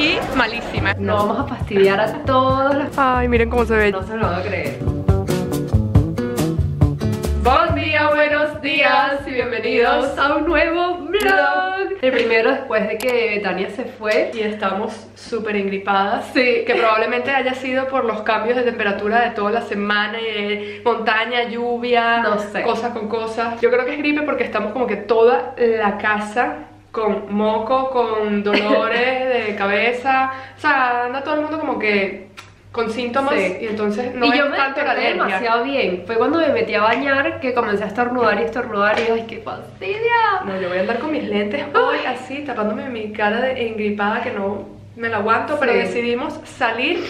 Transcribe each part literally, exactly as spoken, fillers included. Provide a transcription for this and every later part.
y malísima. No vamos a fastidiar a todos los... Ay, miren cómo se ve. No se lo van a creer. Buen día, buenos días y bienvenidos a un nuevo vlog. El primero después de que Tania se fue. y estamos súper engripadas. Sí. Que probablemente haya sido por los cambios de temperatura de toda la semana y de montaña, lluvia, No sé. cosas con cosas. Yo creo que es gripe porque estamos como que toda la casa con moco, con dolores de cabeza. O sea, anda todo el mundo como que con síntomas, Sí. y entonces no y es yo me tanto la desperté alergia. demasiado bien. Fue cuando me metí a bañar que comencé a estornudar y estornudar y ay, qué fastidia. No, yo voy a andar con mis lentes hoy así, tapándome mi cara de engripada que no me la aguanto, pero Sí. decidimos salir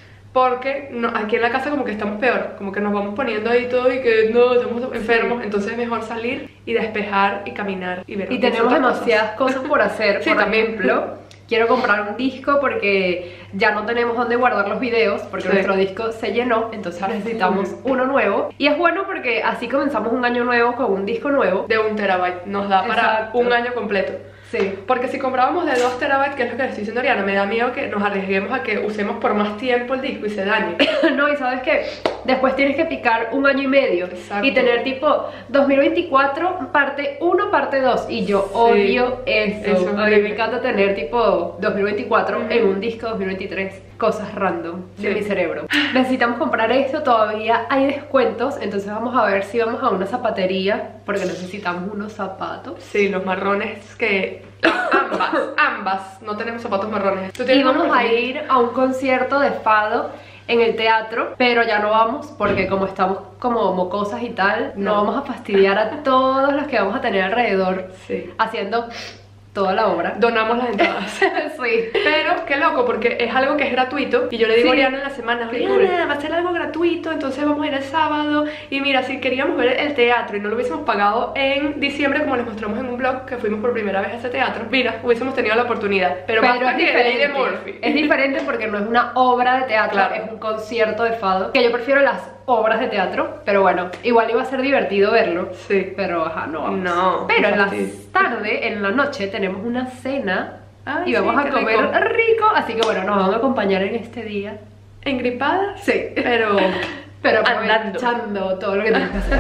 porque no, aquí en la casa como que estamos peor, como que nos vamos poniendo ahí todo y que no, estamos enfermos, Sí. entonces es mejor salir y despejar y caminar y ver. Y tenemos otras demasiadas cosas por hacer. Sí, por también. ejemplo, quiero comprar un disco porque ya no tenemos dónde guardar los videos porque Sí. nuestro disco se llenó, entonces Está necesitamos full. uno nuevo. Y es bueno porque así comenzamos un año nuevo con un disco nuevo. De un terabyte, nos da para Exacto. un año completo. Sí. Porque si comprábamos de dos terabytes, que es lo que le estoy diciendo a Ariana, me da miedo que nos arriesguemos a que usemos por más tiempo el disco y se dañe. No, y sabes que después tienes que picar un año y medio. Exacto. Y tener tipo dos mil veinticuatro parte uno, parte dos. Y yo odio eso. Eso es A mí horrible. me encanta tener tipo dos mil veinticuatro Ujú. en un disco dos mil veintitrés. Cosas random de Sí. mi cerebro. Necesitamos comprar esto, todavía hay descuentos. Entonces vamos a ver si vamos a una zapatería porque necesitamos unos zapatos. Sí, los marrones que... Ambas, ambas, no tenemos zapatos marrones. ¿Tú tienes Y vamos unos a preferidos? ir a un concierto de fado en el teatro, pero ya no vamos porque como estamos como mocosas y tal, no, No. vamos a fastidiar a todos los que vamos a tener alrededor Sí. haciendo toda la obra. Donamos las entradas. Sí. Pero qué loco, porque es algo que es gratuito. Y yo le digo a Sí. Ariana en la semana, Qué Ariana, cool. va a ser algo gratuito, entonces vamos a ir el sábado. Y mira, si queríamos ver el teatro y no lo hubiésemos pagado en diciembre, como les mostramos en un blog, que fuimos por primera vez a ese teatro, mira, hubiésemos tenido la oportunidad. Pero, Pero basta es que Eddie diferente. Murphy. Es diferente porque no es una obra de teatro, Claro. es un concierto de fado. Que yo prefiero las obras de teatro, pero bueno, igual iba a ser divertido verlo. Sí. Pero ajá, no vamos. No, Pero en la fastidio. tarde, en la noche, tenemos una cena Ay, y vamos sí, a qué comer rico. rico. Así que bueno, nos van a acompañar en este día. ¿Engripada? Sí. Pero... Pero Andando. aprovechando todo lo que tienes que hacer.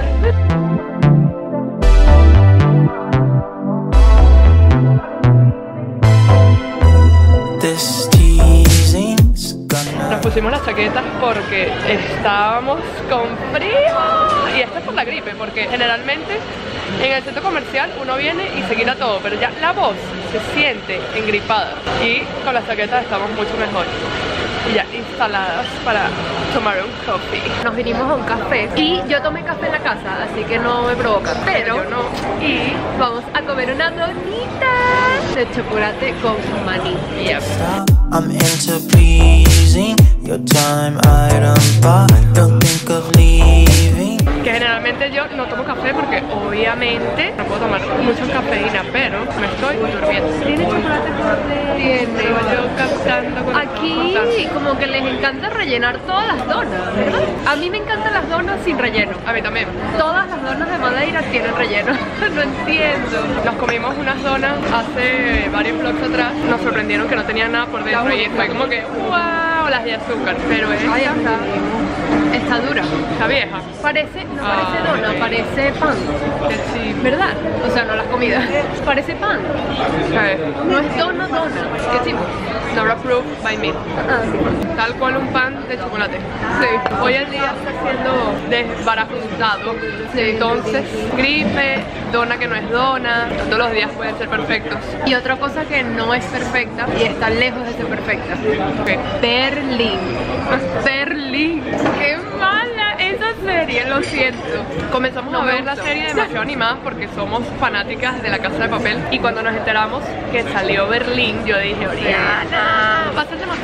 This teasing's gonna Nos pusimos las chaquetas porque estábamos con frío. Y esto es por la gripe, porque generalmente en el centro comercial uno viene y se quita todo, pero ya la voz se siente engripada. Y con las chaquetas estamos mucho mejor. Y ya instaladas para tomar un coffee. Nos vinimos a un café y yo tomé café en la casa, así que no me provoca. Pero Yo no. y vamos a comer una donita de chocolate con maní. stop. I'm into pleasing your time item, but don't think of leaving. Que generalmente yo no tomo café porque obviamente no puedo tomar mucha cafeína, pero me estoy durmiendo. ¿Tiene chocolate por Tiene. yo captando con Aquí como que les encanta rellenar todas las donas, ¿verdad? A mí me encantan las donas sin relleno. A mí también. Todas las donas de Madeira tienen relleno. No entiendo. Nos comimos unas donas hace varios vlogs atrás. Nos sorprendieron que no tenían nada por dentro y fue como que wow, las de azúcar. Pero esta Ay, está, está dura. está vieja. Parece, no Ah, parece dona, ok. parece pan. Que sí. ¿Verdad? O sea, no las comidas. Parece pan. ¿Sabes? No es dona, dona. ¿Qué tipo? Not approved by me. Ah, Tal cual un pan de chocolate. Sí. Hoy en día está siendo desbarajustado. Entonces, gripe, dona que no es dona, no todos los días pueden ser perfectos. y otra cosa que no es perfecta y está lejos de ser perfecta. Ok. Berlín. Berlín. Qué mala esa serie, lo siento. Comenzamos No a me ver la gustó. serie demasiado animadas porque somos fanáticas de La Casa de Papel. Y cuando nos enteramos que salió Berlín, yo dije, Oriana, va a ser demasiado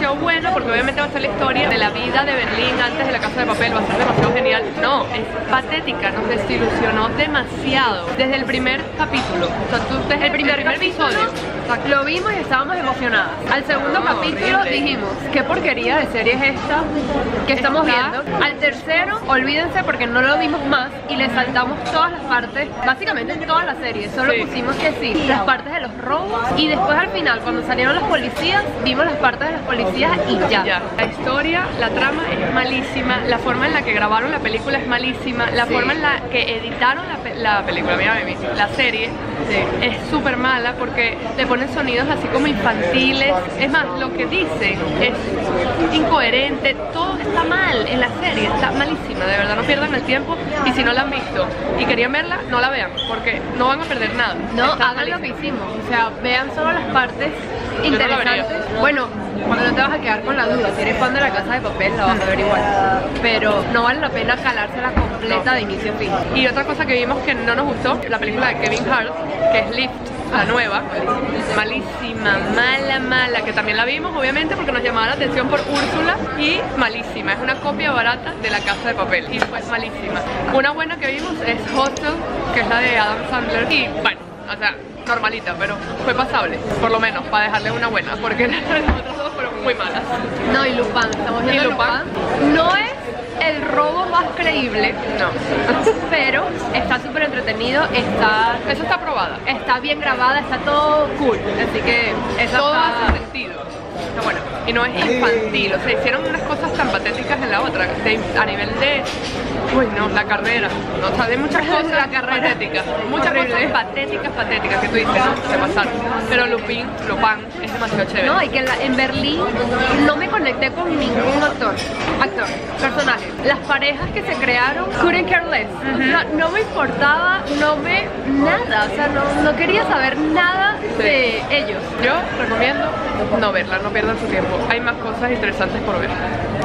demasiado bueno porque obviamente va a ser la historia de la vida de Berlín antes de La Casa de Papel, va a ser demasiado genial. No, es patética, nos desilusionó demasiado desde el primer capítulo. O sea, tú desde el primer, el primer episodio lo vimos y estábamos emocionadas. Al segundo No, capítulo horrible. dijimos, ¿qué porquería de serie es esta que estamos Está- viendo? Al tercero, olvídense porque no lo vimos más y le saltamos todas las partes, básicamente toda la serie. Solo Sí. pusimos que sí, las partes de los robos y después al final, cuando salieron los policías, vimos las partes de los policías y ya. Ya. La historia, la trama es malísima, la forma en la que grabaron la película es malísima, la Sí. forma en la que editaron la, pe- la película, mira, mami, la serie Sí. es súper mala porque le ponen sonidos así como infantiles. Es más, lo que dicen es incoherente, todo está mal en la serie, está malísima, de verdad, no pierdan el tiempo y si no la han visto y querían verla, no la vean porque no van a perder nada. No, Está hagan lo que malísima. hicimos, o sea, vean solo las partes Yo no la interesantes. vería. Bueno, cuando no te vas a quedar con la duda, si eres fan de La Casa de Papel, la vas a ver igual. Pero no vale la pena calársela completa No. de inicio a fin. Y otra cosa que vimos que no nos gustó, la película de Kevin Hart, que es Lift, la nueva, malísima, mala, mala, que también la vimos obviamente porque nos llamaba la atención por Úrsula y malísima, es una copia barata de La Casa de Papel y fue malísima. Una buena que vimos es Hostel, que es la de Adam Sandler y bueno, o sea, normalita, pero fue pasable, por lo menos, para dejarle una buena, porque las otras dos fueron muy malas. No, y Lupin, estamos viendo ¿Y Lupin? Lupin. No es el robo más creíble, No, pero está súper entretenido, está, eso está aprobada. está bien grabada, está todo cool. Así que eso Todo está... hace sentido. Está bueno. Y no es infantil, o sea, hicieron unas cosas tan patéticas en la otra, de- a nivel de, uy no, la carrera, no, o sea, de muchas cosas La carrera. patéticas, muchas Horrible. cosas patéticas, patéticas que tú dices, no, se pasaron. Pero Lupin, Lupin es demasiado chévere. No, y que en, la- en Berlín no me conecté con ningún actor, actor, personaje. Las parejas que se crearon, couldn't care less. O sea, no me importaba, no me, nada, o sea, no, no quería saber nada Sí. de ellos. Yo recomiendo no verla, no pierdan su tiempo. Hay más cosas interesantes por ver.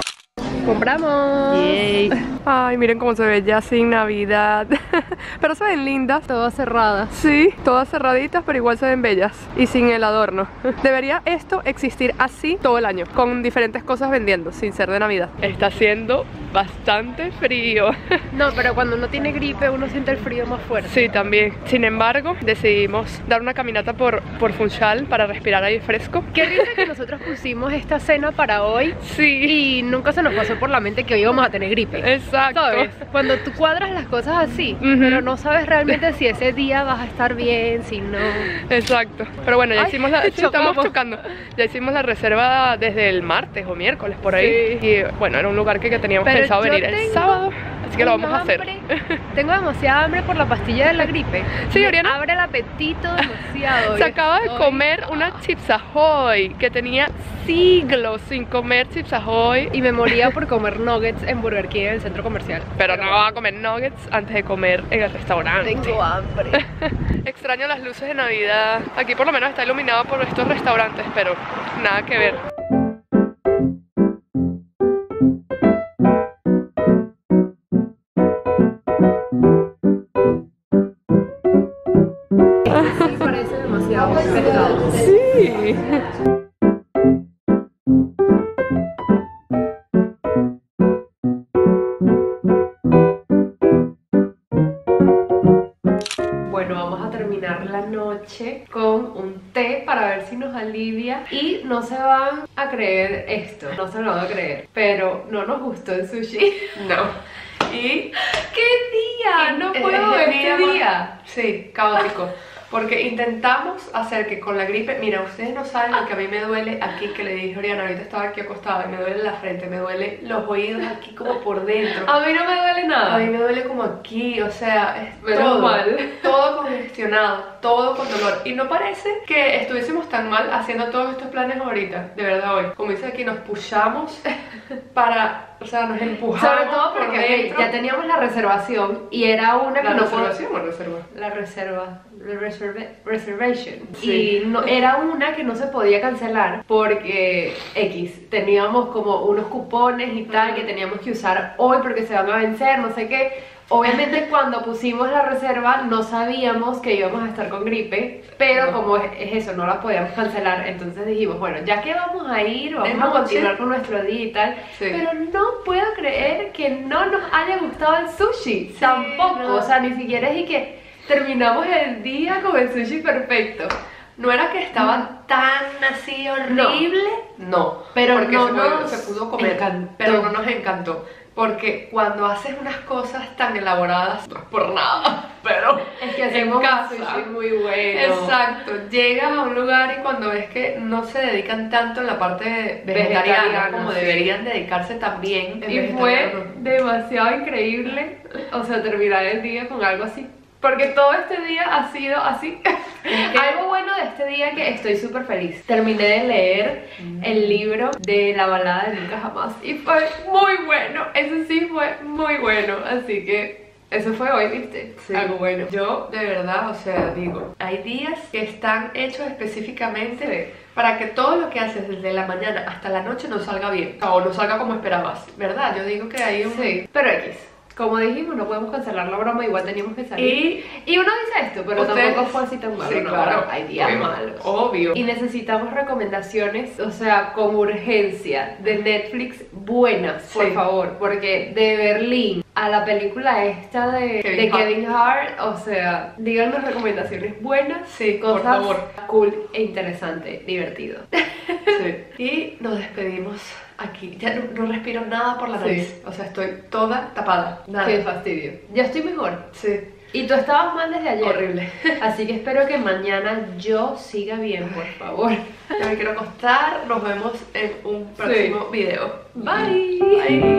Compramos. Ay, miren cómo se ve ya sin Navidad. Pero se ven lindas. Todas cerradas. Sí, todas cerraditas, pero igual se ven bellas y sin el adorno. Debería esto existir así todo el año, con diferentes cosas vendiendo, sin ser de Navidad. Está haciendo bastante frío. No, pero cuando uno tiene gripe uno siente el frío más fuerte. Sí, también. Sin embargo, decidimos dar una caminata por, por Funchal para respirar aire fresco. Qué risa que nosotros pusimos esta cena para hoy Sí, y nunca se nos pasó por la mente que hoy íbamos a tener gripe. exacto. ¿Sabes? Cuando tú cuadras las cosas así, Ujú. pero no sabes realmente si ese día vas a estar bien, si no. Exacto. Pero bueno, ya Ay, hicimos la... sí, estamos chocamos. chocando. Ya hicimos la reserva desde el martes o miércoles por ahí. Sí. Y bueno, era un lugar que, que teníamos Pero pensado yo venir el tengo sábado. Así que lo vamos un a hacer. hambre. Tengo demasiada hambre por la pastilla de la gripe. Sí, Me Oriana. abre el apetito demasiado. Se acaba de Estoy- comer una Chips Ahoy que tenía siglos sin comer Chips Ahoy. Y me moría por comer nuggets en Burger King en el centro comercial. Pero no va a comer nuggets antes de comer en el restaurante. Tengo hambre. Extraño las luces de Navidad. Aquí por lo menos está iluminado por estos restaurantes, pero nada que ver. Sí, parece demasiado pescado. Sí. Bueno, vamos a terminar la noche con un té para ver si nos alivia. Y no se van a creer esto, no se lo van a creer, pero no nos gustó el sushi. No. Y ¡Qué día! No Eh, puedo eh, este día- día. Sí, caótico. Porque intentamos hacer que con la gripe, mira, ustedes no saben lo que a mí me duele aquí, que le dije a Oriana, ahorita estaba aquí acostada y me duele la frente, me duele los oídos aquí como por dentro. A mí no me duele nada. A mí me duele como aquí, o sea, es Menos todo, mal. todo congestionado, todo con dolor. Y no parece que estuviésemos tan mal haciendo todos estos planes ahorita, de verdad hoy. Como dice aquí, nos pushamos para, o sea, nos empujamos. Sobre todo por porque dentro. ya teníamos la reservación y era una que ¿La no puedo- reservación o reserva? La reserva, la reserva- reservation. Sí. Y no, era una que no se podía cancelar porque X, teníamos como unos cupones y tal que teníamos que usar hoy porque se van a vencer, no sé qué. Obviamente cuando pusimos la reserva no sabíamos que íbamos a estar con gripe, pero No. como es, es eso, no la podíamos cancelar, entonces dijimos, bueno, ya que vamos a ir, vamos De a noche. continuar con nuestro día y tal, Sí. pero no puedo creer que no nos haya gustado el sushi, Sí, tampoco, no. o sea, ni siquiera es y que terminamos el día con el sushi perfecto. No era que estaba tan así horrible, no, Pero porque no se, pudo, nos se pudo comer, encantó. pero no nos encantó, porque cuando haces unas cosas tan elaboradas, no es por nada, pero Es que en hacemos casa, un sushi muy bueno. exacto, llegas a un lugar y cuando ves que no se dedican tanto en la parte vegetariana, Vegetariana, como sí. deberían dedicarse también en Y fue vegetariano. demasiado increíble, o sea, terminar el día con algo así. Porque todo este día ha sido así. que- Algo bueno de este día que estoy súper feliz. Terminé de leer el libro de la balada de Nunca Jamás y fue muy bueno. Eso sí fue muy bueno. Así que eso fue hoy, ¿viste? Sí. Algo bueno. Yo, de verdad, o sea, digo, hay días que están hechos específicamente para que todo lo que haces desde la mañana hasta la noche no salga bien, o no salga como esperabas, ¿verdad? Yo digo que hay un... Sí, pero X. Como dijimos, no podemos cancelar la broma, igual teníamos que salir. Y, Y uno dice esto, pero Ustedes- tampoco fue así tan malo. sí, ¿no? claro, Hay días obvio, malos. obvio. Y necesitamos recomendaciones, o sea, con urgencia, de Netflix buenas, por Sí. favor. Porque de Berlín a la película esta de Kevin de Hart. Kevin Hart, o sea, díganos recomendaciones buenas, Sí, por cosas favor. cool e interesante, divertido. Sí. Y nos despedimos aquí. Ya no, no respiro nada por la Sí. nariz. O sea, estoy toda tapada. Nada. Qué fastidio. Ya estoy mejor. Sí. Y tú estabas mal desde ayer. Horrible. Así que espero que mañana yo siga bien, por favor. Ya me quiero acostar. Nos vemos en un próximo video. Bye. Bye.